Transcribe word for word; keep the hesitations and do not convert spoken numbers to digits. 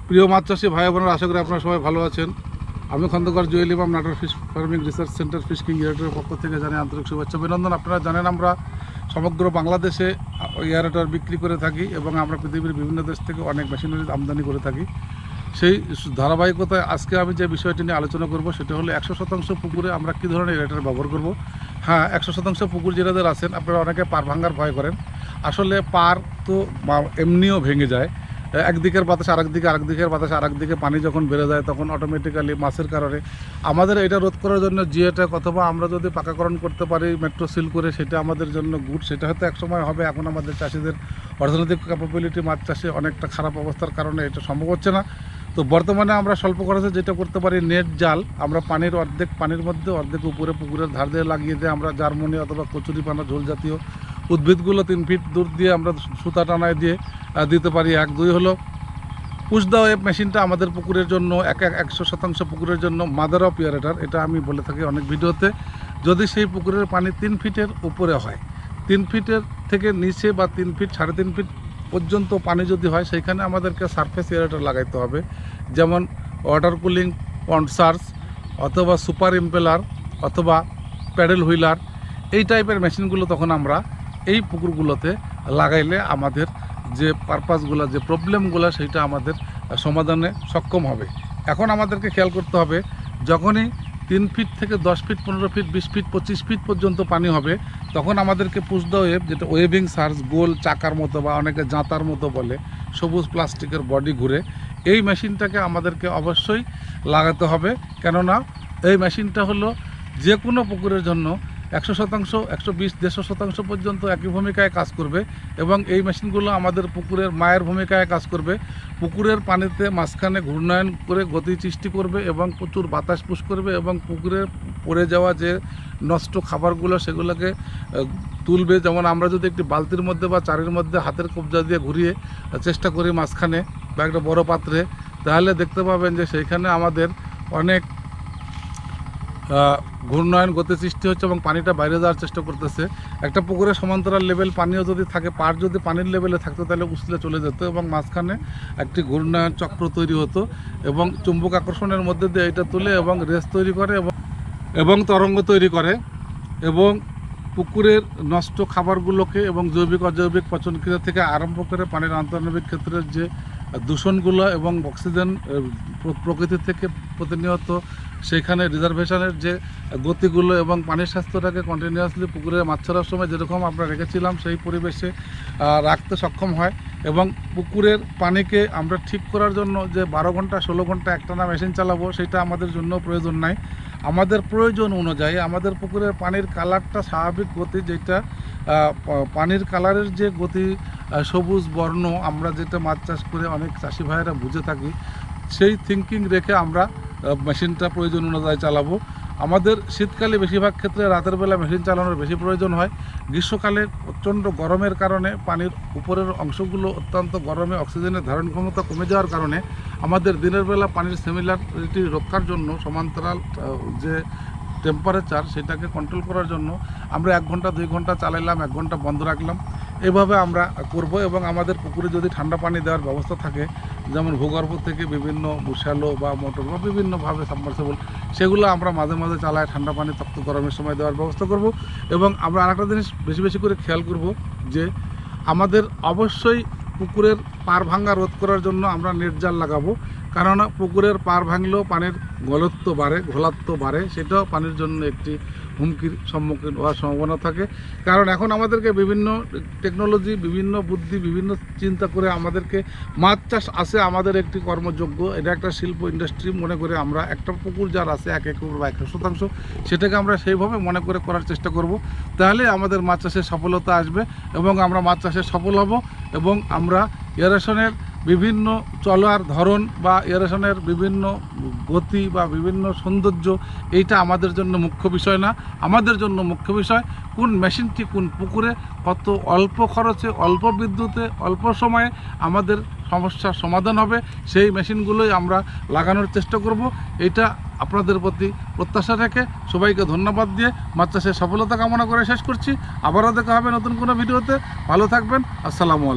প্রিয় মাছ চাষি ভাই বোনেরা, আশা করি আপনারা সবাই ভালো আছেন। আমি Khandakar Jewel Imam Natore fish farming research centre fish king এয়ারটের পক্ষ থেকে জানাই আন্তরিক শুভেচ্ছা অভিনন্দন। আপনারা জানেন আমরা সমগ্র বাংলাদেশে এয়ারটের বিক্রি করে থাকি এবং আমরা পৃথিবীর বিভিন্ন দেশ থেকে অনেক মেশিনারি আমদানি করে থাকি। সেই ধারাবাহিকতায় আজকে আমি যে বিষয়টি নিয়ে আলোচনা করব সেটা হলো একশো শতাংশ পুকুরে আমরা কী ধরনের এয়ারটের ব্যবহার করব। হ্যাঁ, একশো শতাংশ পুকুর যাদের আছেন আপনারা অনেকে পার ভাঙার ভয় করেন। আসলে পার তো এমনিও ভেঙে যায়, একদিকের বাতাস আরেক দিকে, আরেক দিকের বাতাস আরেক দিকে, পানি যখন বেড়ে যায় তখন অটোমেটিক্যালি মাছের কারণে আমাদের এটা রোধ করার জন্য জিওটেক অথবা আমরা যদি পাকাকরণ করতে পারি মেট্রো সিল করে, সেটা আমাদের জন্য গুড। সেটা হয়তো একসময় হবে, এখন আমাদের চাষিদের অর্থনৈতিক ক্যাপাবিলিটি মাছ চাষে অনেকটা খারাপ অবস্থার কারণে এটা সম্ভব হচ্ছে না। তো বর্তমানে আমরা স্বল্প খরচে যেটা করতে পারি, নেট জাল আমরা পানির অর্ধেক পানির মধ্যে অর্ধেক উপরে পুকুরের ধার দিয়ে লাগিয়ে দিয়ে আমরা জার্মনি অথবা কচুরিপানা ঝোল জাতীয় উদ্ভিদগুলো তিন ফিট দূর দিয়ে আমরা সুতা টানায় দিয়ে দিতে পারি। এক দুই হলো পুশ দা ওয়েব মেশিনটা আমাদের পুকুরের জন্য এক এক একশো শতাংশ পুকুরের জন্য মাদার অফ এয়ারেটার, এটা আমি বলে থাকি অনেক ভিডিওতে। যদি সেই পুকুরের পানি তিন ফিটের উপরে হয়, তিন ফিটের থেকে নিচে বা তিন ফিট সাড়ে তিন ফিট পর্যন্ত পানি যদি হয়, সেইখানে আমাদেরকে সারফেস এয়ারেটার লাগাইতে হবে। যেমন ওয়াটার কুলিং পন্ড সার্চ অথবা সুপার ইম্পেলার অথবা প্যাডেল হুইলার, এই টাইপের মেশিনগুলো তখন আমরা এই পুকুরগুলোতে লাগাইলে আমাদের যে পারপাসগুলো, যে প্রবলেমগুলো, সেইটা আমাদের সমাধানে সক্ষম হবে। এখন আমাদেরকে খেয়াল করতে হবে, যখনই তিন ফিট থেকে দশ ফিট পনেরো ফিট বিশ ফিট পঁচিশ ফিট পর্যন্ত পানি হবে, তখন আমাদেরকে পুশ দ্য ওয়েভ, যেটা ওয়েভিং সার্চ, গোল চাকার মতো বা অনেকে জাঁতার মতো বলে, সবুজ প্লাস্টিকের বডি ঘুরে, এই মেশিনটাকে আমাদেরকে অবশ্যই লাগাতে হবে। কেননা এই মেশিনটা হলো যে কোনো পুকুরের জন্য একশো শতাংশ একশো বিশ দেড়শো শতাংশ পর্যন্ত একই ভূমিকায় কাজ করবে এবং এই মেশিনগুলো আমাদের পুকুরের মায়ের ভূমিকায় কাজ করবে। পুকুরের পানিতে মাঝখানে ঘূর্ণায়ন করে গতি সৃষ্টি করবে এবং প্রচুর বাতাস পুশ করবে এবং পুকুরে পড়ে যাওয়া যে নষ্ট খাবারগুলো সেগুলোকে তুলবে। যেমন আমরা যদি একটি বালতির মধ্যে বা চারির মধ্যে হাতের কবজা দিয়ে ঘুরিয়ে চেষ্টা করি মাঝখানে বা একটা বড় পাত্রে, তাহলে দেখতে পাবেন যে সেইখানে আমাদের অনেক ঘূর্ণায়ন গতি সৃষ্টি হচ্ছে এবং পানিটা বাইরে যাওয়ার চেষ্টা করতেছে। একটা পুকুরের সমান্তরাল লেভেল পানিও যদি থাকে, পার যদি পানির লেভেলে থাকতো তাহলে উছলে চলে যেত এবং মাঝখানে একটি ঘূর্ণায়ন চক্র তৈরি হতো এবং চুম্বক আকর্ষণের মধ্যে দিয়ে এটা তুলে এবং রেস তৈরি করে এবং এবং তরঙ্গ তৈরি করে এবং পুকুরের নষ্ট খাবারগুলোকে এবং জৈবিক অজৈবিক পচনক্রিয়া থেকে আরম্ভ করে পানির আন্তঃনবিক ক্ষেত্রের যে দূষণগুলো এবং অক্সিজেন প্রকৃতি থেকে প্রতিনিয়ত সেখানে রিজার্ভেশনের যে গতিগুলো এবং পানির স্বাস্থ্যটাকে কন্টিনিউয়াসলি পুকুরে মাছ ছাড়ার সময় যেরকম আমরা রেখেছিলাম সেই পরিবেশে রাখতে সক্ষম হয়। এবং পুকুরের পানিকে আমরা ঠিক করার জন্য যে বারো ঘন্টা ষোলো ঘন্টা একটানা মেশিন চালাবো, সেটা আমাদের জন্য প্রয়োজন নাই। আমাদের প্রয়োজন অনুযায়ী আমাদের পুকুরের পানির কালারটা স্বাভাবিক গতি, যেটা পানির কালারের যে গতি সবুজ বর্ণ, আমরা যেটা মাছ চাষ করে অনেক চাষি ভাইয়েরা বুঝে থাকি, সেই থিঙ্কিং রেখে আমরা মেশিনটা প্রয়োজন অনুযায়ী চালাবো। আমাদের শীতকালে বেশিরভাগ ক্ষেত্রে রাতের বেলা মেশিন চালানোর বেশি প্রয়োজন হয়। গ্রীষ্মকালে প্রচণ্ড গরমের কারণে পানির উপরের অংশগুলো অত্যন্ত গরমে অক্সিজেনের ধারণ ক্ষমতা কমে যাওয়ার কারণে আমাদের দিনের বেলা পানির সিমিলারিটি রক্ষার জন্য সমান্তরাল যে টেম্পারেচার সেটাকে কন্ট্রোল করার জন্য আমরা এক ঘন্টা দুই ঘন্টা চালাইলাম, এক ঘন্টা বন্ধ রাখলাম, এভাবে আমরা করব। এবং আমাদের পুকুরে যদি ঠান্ডা পানি দেওয়ার ব্যবস্থা থাকে, যেমন ভূগর্ভ থেকে বিভিন্ন শ্যালো বা মোটর বা বিভিন্নভাবে সাবমার্সিবল, সেগুলো আমরা মাঝে মাঝে চালায় ঠান্ডা পানি তপ্ত গরমের সময় দেওয়ার ব্যবস্থা করব। এবং আমরা আরেকটা জিনিস বেশি বেশি করে খেয়াল করব যে আমাদের অবশ্যই পুকুরের পার ভাঙা রোধ করার জন্য আমরা নেট জাল লাগাবো। কেননা পুকুরের পার ভাঙলেও পানির ঘনত্ব বাড়ে, ঘোলাত্ব বাড়ে, সেটাও পানির জন্য একটি হুমকির সম্মুখীন হওয়ার সম্ভাবনা থাকে। কারণ এখন আমাদেরকে বিভিন্ন টেকনোলজি, বিভিন্ন বুদ্ধি, বিভিন্ন চিন্তা করে আমাদেরকে মাছ চাষ আছে আমাদের একটি কর্মযোগ্য, এটা একটা শিল্প ইন্ডাস্ট্রি মনে করে আমরা একটা পুকুর যার আছে এক একর বা একশো শতাংশ, সেটাকে আমরা সেইভাবে মনে করে করার চেষ্টা করব। তাহলে আমাদের মাছ চাষের সফলতা আসবে এবং আমরা মাছ চাষে সফল হব এবং আমরা এয়ারেশনের বিভিন্ন চলার ধরন বা এয়ারেশনের বিভিন্ন গতি বা বিভিন্ন সৌন্দর্য, এইটা আমাদের জন্য মুখ্য বিষয় না। আমাদের জন্য মুখ্য বিষয় কোন মেশিনটি কোন পুকুরে কত অল্প খরচে, অল্প বিদ্যুতে, অল্প সময়ে আমাদের সমস্যার সমাধান হবে, সেই মেশিনগুলোই আমরা লাগানোর চেষ্টা করব। এটা আপনাদের প্রতি প্রত্যাশা রেখে সবাইকে ধন্যবাদ দিয়ে মাছ চাষের সফলতা কামনা করে শেষ করছি। আবারও দেখা হবে নতুন কোনো ভিডিওতে। ভালো থাকবেন। আসসালামু আলাইকুম।